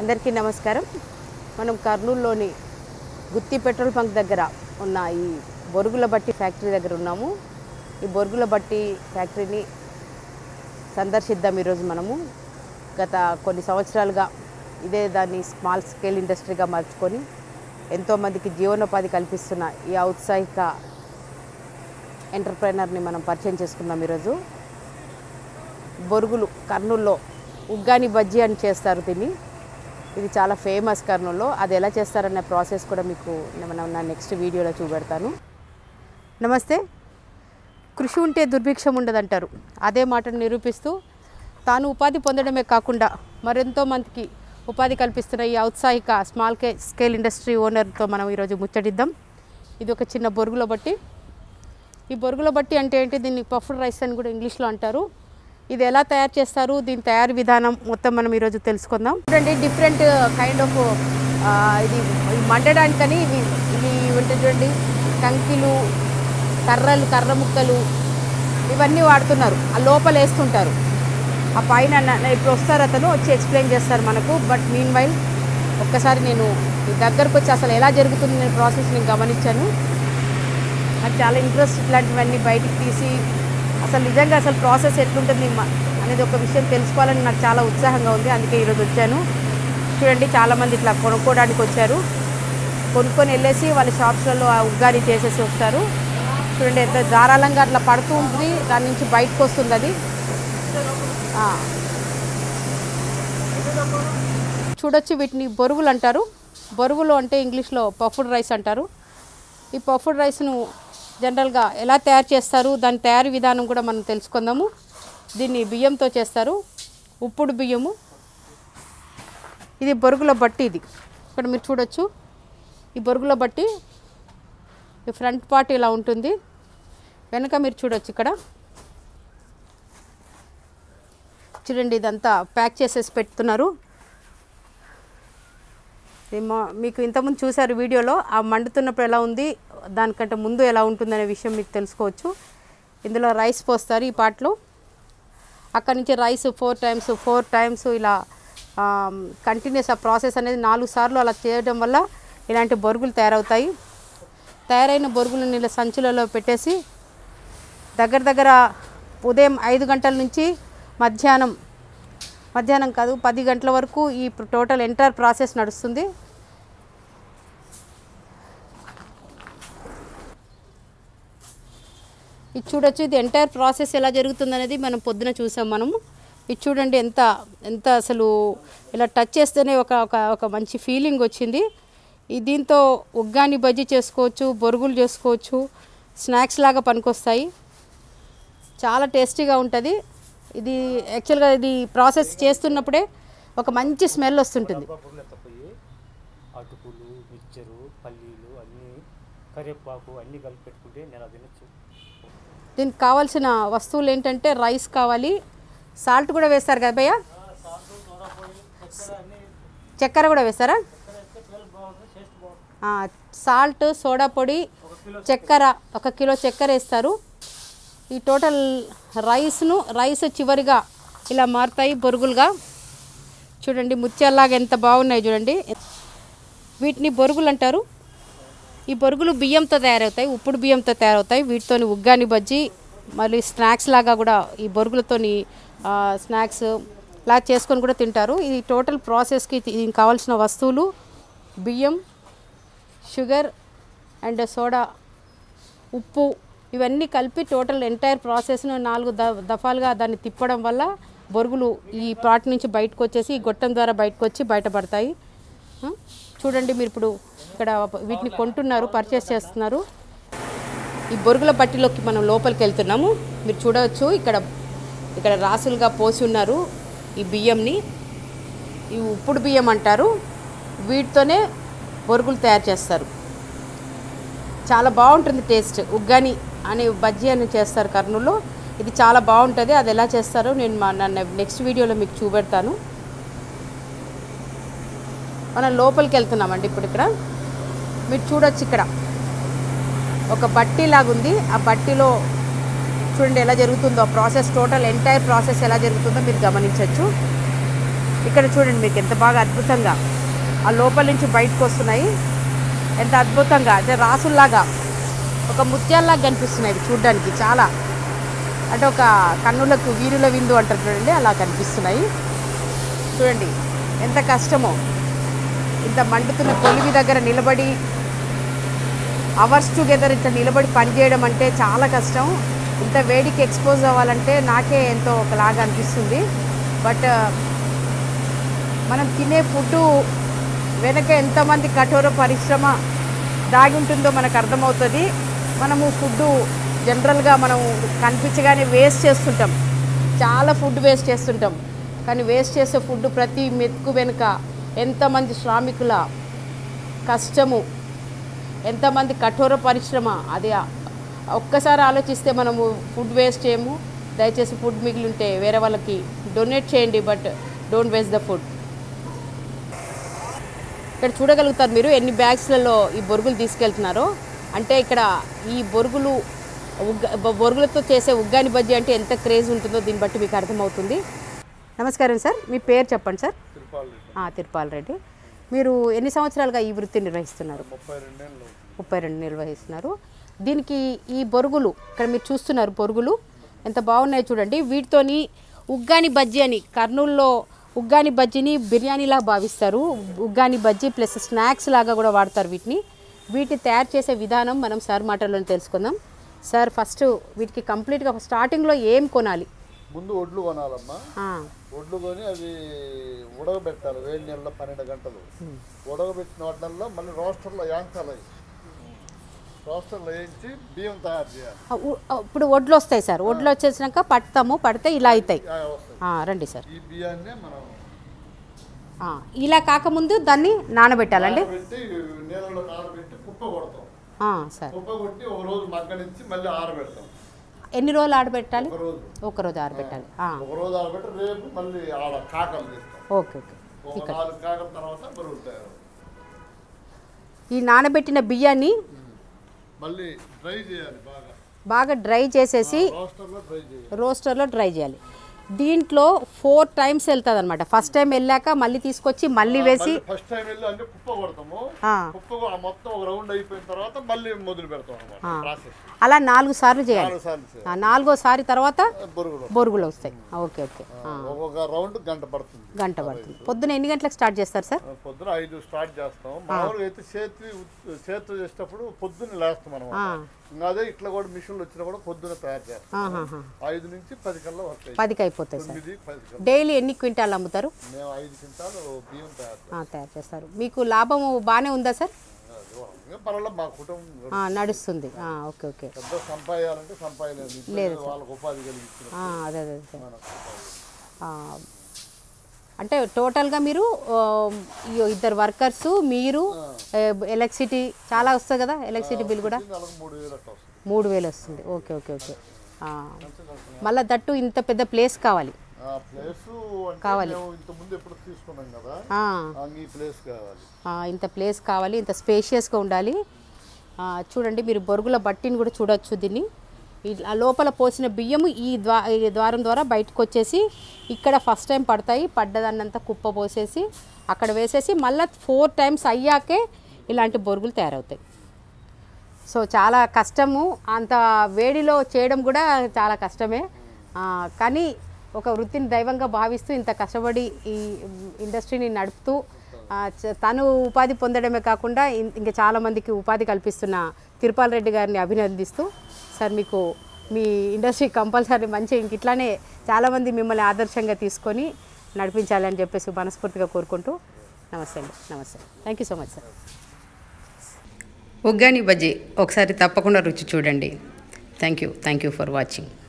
అందరికీ నమస్కారం. మనం కర్నూలులోని గుత్తి పెట్రోల్ బంక్ దగ్గర ఉన్న ఈ బొరుగుల బట్టి ఫ్యాక్టరీ దగ్గర ఉన్నాము. ఈ బొరుగుల బట్టి ఫ్యాక్టరీని సందర్శిద్దాం. ఈరోజు మనము గత కొన్ని సంవత్సరాలుగా ఇదే దాన్ని స్మాల్ స్కేల్ ఇండస్ట్రీగా మార్చుకొని ఎంతోమందికి జీవనోపాధి కల్పిస్తున్న ఈ ఔత్సాహిక ఎంటర్ప్రైనర్ని మనం పరిచయం చేసుకుందాం. ఈరోజు బొరుగులు కర్నూలులో ఉగ్గాని బజ్జీ అని చేస్తారు. దీన్ని ఇది చాలా ఫేమస్ కర్నూలులో. అది ఎలా చేస్తారనే ప్రాసెస్ కూడా మీకు నా నెక్స్ట్ వీడియోలో చూపెడతాను. నమస్తే. కృషి ఉంటే దుర్భిక్షం ఉండదంటారు. అదే మాటను నిరూపిస్తూ తాను ఉపాధి పొందడమే కాకుండా మరెంతో మందికి ఉపాధి కల్పిస్తున్న ఈ ఔత్సాహిక స్మాల్ స్కేల్ ఇండస్ట్రీ ఓనర్తో మనం ఈరోజు ముచ్చటిద్దాం. ఇది ఒక చిన్న బొరుగుల బట్టి. ఈ బొరుగుల బట్టి అంటే ఏంటి? దీన్ని పఫ్డ్ రైస్ అని కూడా ఇంగ్లీష్లో అంటారు. ఇది ఎలా తయారు చేస్తారు, దీని తయారీ విధానం మొత్తం మనం ఈరోజు తెలుసుకుందాం. చూడండి, డిఫరెంట్ కైండ్ ఆఫ్ ఇది మండడానికని ఇవి ఉంటాయి చూడండి. కంకిలు, కర్ర ముక్కలు ఇవన్నీ వాడుతున్నారు. ఆ లోపల వేస్తుంటారు. ఆ పైన ఇప్పుడు వస్తారు, అతను వచ్చి ఎక్స్ప్లెయిన్ చేస్తారు మనకు. బట్ మీన్ వైల్ ఒక్కసారి నేను దగ్గరకు వచ్చి అసలు ఎలా జరుగుతుంది నేను ప్రాసెస్ నేను గమనించాను. నాకు చాలా ఇంట్రెస్ట్ ఇట్లాంటివన్నీ బయటికి తీసి అసలు నిజంగా అసలు ప్రాసెస్ ఎట్లుంటుంది అనేది ఒక విషయం తెలుసుకోవాలని నాకు చాలా ఉత్సాహంగా ఉంది. అందుకే ఈరోజు వచ్చాను. చూడండి, చాలామంది ఇట్లా కొనుక్కోవడానికి వచ్చారు. కొనుక్కొని వెళ్ళేసి వాళ్ళ షాప్స్లలో ఆ ఉగ్గాని చేసేసి వస్తారు. చూడండి, ఎంత ధారాళంగా అట్లా పడుతూ ఉంటుంది, దాని నుంచి బయటకు వస్తుంది అది. చూడొచ్చు, వీటిని బొరుగులు అంటారు. బొరుగులు అంటే ఇంగ్లీష్లో పఫ్డ్ రైస్ అంటారు. ఈ పఫ్డ్ రైస్ను జనరల్గా ఎలా తయారు చేస్తారు, దాని తయారీ విధానం కూడా మనం తెలుసుకుందాము. దీన్ని బియ్యంతో చేస్తారు, ఉప్పుడు బియ్యము. ఇది బొరుగుల బట్టి. ఇది ఇక్కడ మీరు చూడొచ్చు. ఈ బొరుగుల బట్టి ఈ ఫ్రంట్ పార్ట్ ఇలా ఉంటుంది. వెనక మీరు చూడొచ్చు, ఇక్కడ చూడండి, ఇదంతా ప్యాక్ చేసేసి పెడుతున్నారు. మీకు ఇంతకుముందు చూసారు వీడియోలో. ఆ మండుతున్నప్పుడు ఎలా ఉంది, దానికంటే ముందు ఎలా ఉంటుందనే విషయం మీకు తెలుసుకోవచ్చు. ఇందులో రైస్ పోస్తారు ఈ పాటలో. అక్కడి నుంచి రైస్ 4 టైమ్స్ ఇలా కంటిన్యూస్ ఆ ప్రాసెస్ అనేది 4 సార్లు అలా చేయడం వల్ల ఇలాంటి బొరుగులు తయారవుతాయి. తయారైన బొరుగులను ఇలా సంచులలో పెట్టేసి దగ్గర ఉదయం 5 గంటల నుంచి మధ్యాహ్నం కాదు 10 గంటల వరకు ఈ టోటల్ ఎంటైర్ ప్రాసెస్ నడుస్తుంది. ఇది చూడొచ్చు, ఇది ఎంటైర్ ప్రాసెస్ ఎలా జరుగుతుంది అనేది మనం పొద్దున చూసాం మనము. ఇది చూడండి, ఎంత అసలు ఇలా టచ్ చేస్తేనే ఒక మంచి ఫీలింగ్ వచ్చింది. దీంతో ఉగ్గాని బజ్జీ చేసుకోవచ్చు, బొరుగులు చేసుకోవచ్చు, స్నాక్స్ లాగా పనికొస్తాయి. చాలా టేస్టీగా ఉంటుంది. ఇది యాక్చువల్గా ఇది ప్రాసెస్ చేస్తున్నప్పుడే ఒక మంచి స్మెల్ వస్తుంటుంది. అటుకులు, మిక్చరు, పల్లీలు అన్నీ, కరివేపాకు అన్నీ కలిపి పెట్టుకుంటే నేను తినచ్చు. దీనికి కావాల్సిన వస్తువులు ఏంటంటే రైస్ కావాలి, సాల్ట్ కూడా వేస్తారు కదా భయ్య, చక్కెర కూడా వేస్తారా? సాల్ట్, సోడా పొడి, చక్కెర 1 కిలో చక్కెర వేస్తారు. ఈ టోటల్ రైస్ చివరిగా ఇలా మారుతాయి బొరుగులుగా. చూడండి, ముత్యాల్లాగా ఎంత బాగున్నాయి చూడండి. వీటిని బొరుగులు అంటారు. ఈ బొరుగులు బియ్యంతో తయారవుతాయి, ఉప్పుడు బియ్యంతో తయారవుతాయి. వీటితోని ఉగ్గాని బజ్జీ, మళ్ళీ స్నాక్స్ లాగా కూడా ఈ బొరుగులతోని స్నాక్స్ లా చేసుకొని కూడా తింటారు. ఈ టోటల్ ప్రాసెస్కి దీనికి కావాల్సిన వస్తువులు బియ్యం, షుగర్ అండ్ సోడా, ఉప్పు ఇవన్నీ కలిపి టోటల్ ఎంటైర్ ప్రాసెస్ను 4 దఫాలుగా దాన్ని తిప్పడం వల్ల బొరుగులు ఈ పాట్ నుంచి బయటకు వచ్చేసి ఈ గొట్టం ద్వారా బయటకు వచ్చి బయటపడతాయి. చూడండి, మీరు ఇప్పుడు ఇక్కడ వీటిని కొంటున్నారు, పర్చేస్ చేస్తున్నారు. ఈ బొరుగుల బట్టిలోకి మనం లోపలికి వెళ్తున్నాము. మీరు చూడవచ్చు, ఇక్కడ రాసులుగా పోసి ఉన్నారు ఈ బియ్యంని. ఈ ఉప్పుడు బియ్యం అంటారు. వీటితోనే బొరుగులు తయారు చేస్తారు. చాలా బాగుంటుంది టేస్ట్. ఉగ్గాని అనే బజ్జీ అని చేస్తారు కర్నూలులో. ఇది చాలా బాగుంటుంది. అది ఎలా చేస్తారో నేను నెక్స్ట్ వీడియోలో మీకు చూపెడతాను. మనం లోపలికి వెళ్తున్నామండి. ఇప్పుడు ఇక్కడ మీరు చూడొచ్చు, ఇక్కడ ఒక బట్టి లాగుంది. ఆ బట్టిలో చూడండి ఎలా జరుగుతుందో ప్రాసెస్, టోటల్ ఎంటైర్ ప్రాసెస్ ఎలా జరుగుతుందో మీరు గమనించవచ్చు. ఇక్కడ చూడండి మీకు ఎంత బాగా అద్భుతంగా ఆ లోపల నుంచి బయటకు వస్తున్నాయి. ఎంత అద్భుతంగా అంటే రాసుల్లాగా ఒక ముత్యాల్లాగా కనిపిస్తున్నాయి చూడడానికి. చాలా అంటే ఒక కన్నులకు వీరుల విందు అంటారు చూడండి, అలా కనిపిస్తున్నాయి. చూడండి ఎంత కష్టమో, ఇంత మండుతున్న కొలివి దగ్గర నిలబడి అవర్స్ టుగెదర్ ఇట్లా నిలబడి పనిచేయడం అంటే చాలా కష్టం. ఇంత వేడికి ఎక్స్పోజ్ అవ్వాలంటే నాకే ఎంతో ఒకలాగా అనిపిస్తుంది. బట్ మనం తినే ఫుడ్డు వెనక ఎంతమంది కఠోర పరిశ్రమ దాగి ఉంటుందో మనకు అర్థమవుతుంది. మనము ఫుడ్డు జనరల్గా మనం కనిపించగానే వేస్ట్ చేస్తుంటాం, చాలా ఫుడ్ వేస్ట్ చేస్తుంటాం. కానీ వేస్ట్ చేసే ఫుడ్ ప్రతి మెతుకు వెనుక ఎంతమంది శ్రామికుల కష్టము, ఎంతమంది కఠోర పరిశ్రమ, అది ఒక్కసారి ఆలోచిస్తే మనము ఫుడ్ వేస్ట్ చేయము. దయచేసి ఫుడ్ మిగిలి ఉంటే వేరే వాళ్ళకి డొనేట్ చేయండి, but don't waste the food. ఇక్కడ చూడగలుగుతారు మీరు ఎన్ని బ్యాగ్స్లలో ఈ బొరుగులు తీసుకెళ్తున్నారో. అంటే ఇక్కడ ఈ బొరుగులతో చేసే ఉగ్గాని బజ్జీ అంటే ఎంత క్రేజ్ ఉంటుందో దీన్ని బట్టి మీకు అర్థమవుతుంది. నమస్కారం సార్, మీ పేరు చెప్పండి సార్. తిరుపాల్ రెడ్డి. మీరు ఎన్ని సంవత్సరాలుగా ఈ వృత్తిని నిర్వహిస్తున్నారు? 32 నిర్వహిస్తున్నారు. దీనికి ఈ బొరుగులు ఇక్కడ మీరు చూస్తున్నారు, బొరుగులు ఎంత బాగున్నాయి చూడండి. వీటితోని ఉగ్గాని బజ్జీ అని, కర్నూలులో ఉగ్గాని బజ్జీని బిర్యానీలా భావిస్తారు. ఉగ్గాని బజ్జీ ప్లస్ స్నాక్స్ లాగా కూడా వాడతారు వీటిని. వీటిని తయారు చేసే విధానం మనం సార్ మాటల్లో తెలుసుకుందాం. సార్ ఫస్ట్ వీటికి కంప్లీట్గా స్టార్టింగ్లో ఏం కొనాలి? ముందు ఒడ్లు కొనాలమ్మా. ఒడ్లు కొని అవి ఉడకబెట్టాలి వేడి నీళ్ళలో 12 గంటలు. ఉడకబెట్టిన వాటిల్లో మళ్ళీ రోస్టర్లో యాంకాలి, రోస్టర్లో వేయించి బియ్యం తయారు చేయాలి. ఇప్పుడు ఒడ్లు వస్తాయి సార్, ఒడ్లు వచ్చేసినాక పడితే ఇలా అవుతాయి. రండి సార్. ఈ బియ్యాన్ని మనం ఇలా కాకముందు దాన్ని నానబెట్టాలండి. నీళ్ళలో నానబెట్టి కుప్ప కొడతాం సార్. కుప్ప కొట్టి ఒక రోజు మగ్గనిచ్చి మళ్ళీ ఆరబెడతాం. ఎన్ని రోజులు ఆరబెట్టాలి? ఒక రోజు ఆరబెట్టాలి. ఒక రోజు ఆరబెట్టి రేపు మళ్ళీ ఆడ కాకలు తీస్తాం. Okay okay. ఒక 4 కాకల తర్వాత బరువు తయారు. ఈ నానబెట్టిన బియ్యాన్ని మళ్ళీ డ్రై చేయాలి, బాగా డ్రై చేసేసి రోస్టర్లో డ్రై చేయాలి. దీంట్లో 4 టైమ్స్ వెళ్తుంది అనమాట. ఫస్ట్ టైం వెళ్ళాక మళ్ళీ తీసుకొచ్చి మళ్ళీ వేసి ఫస్ట్ టైం వెళ్ళి అంటే కుప్ప కొడతాము. కుప్ప మొత్తం ఒక రౌండ్ అయిపోయిన తర్వాత మళ్ళీ మొదలు పెడతాం అన్నమాట. అలా 4 సార్లు చేయాలి. 4వ తర్వాత బొరుగులు వస్తాయి. Okay okay. ఒక రౌండ్ గంట పడుతుంది. పొద్దున ఎన్ని గంటలకు స్టార్ట్ చేస్తారు సార్? పొద్దున 5 స్టార్ట్ చేస్తాం. మామూలుగా అయితే చేతితో చేసేటప్పుడు పొద్దున్న లేస్తాం అనమాట. అదే ఇట్లా కూడా మిషన్లు వచ్చినా కూడా పొద్దున తయారు చేస్తాం. 5 నుంచి 10 కల్లా వస్తాయి. 10కి అయిపోతాయి సార్. డైలీ ఎన్ని క్వింటాలు అమ్ముతారు? మేము 5 క్వింటాలు బియ్యం తయారు చేస్తారు. మీకు లాభం బాగానే ఉందా సార్? పర్వాలేదు, మా కుటుంబం నడుస్తుంది. Okay okay. సంపాదించాలంటే సంపాదించలేదు, వాళ్ళకి ఉపాధి కలిగించారు. అదే అదే సార్. అంటే టోటల్గా మీరు 2 వర్కర్స్, మీరు ఎలక్ట్రిసిటీ చాలా వస్తుంది కదా, ఎలక్ట్రిసిటీ బిల్ కూడా 3,000 వస్తుంది. Okay okay okay. మళ్ళీ దట్టు ఇంత పెద్ద ప్లేస్ కావాలి. ఇంత ప్లేస్ కావాలి, ఇంత స్పేషియస్గా ఉండాలి. చూడండి మీరు బొరుగుల బట్టిని కూడా చూడొచ్చు. దీన్ని లోపల పోసిన బియ్యము ఈ ద్వారం ద్వారా బయటకు వచ్చేసి ఇక్కడ ఫస్ట్ టైం పడతాయి. పడ్డదాన్నంతా కుప్ప పోసేసి అక్కడ వేసేసి మళ్ళీ 4 టైమ్స్ అయ్యాకే ఇలాంటి బొరుగులు తయారవుతాయి. సో చాలా కష్టము, అంత వేడిలో చేయడం కూడా చాలా కష్టమే. కానీ ఒక వృత్తిని దైవంగా భావిస్తూ ఇంత కష్టపడి ఈ ఇండస్ట్రీని నడుపుతూ తను ఉపాధి పొందడమే కాకుండా ఇంకా చాలామందికి ఉపాధి కల్పిస్తున్న తిరుపాల్ రెడ్డి గారిని అభినందిస్తూ, సార్ మీకు మీ ఇండస్ట్రీ కంపల్సరీ మంచి ఇంక ఇట్లానే చాలామంది మిమ్మల్ని ఆదర్శంగా తీసుకొని నడిపించాలని చెప్పేసి మనస్ఫూర్తిగా కోరుకుంటూ నమస్తే అండి. నమస్తే. Thank you so much sir. ఉగ్గాని బజ్జీ ఒకసారి తప్పకుండా రుచి చూడండి. Thank you for watching.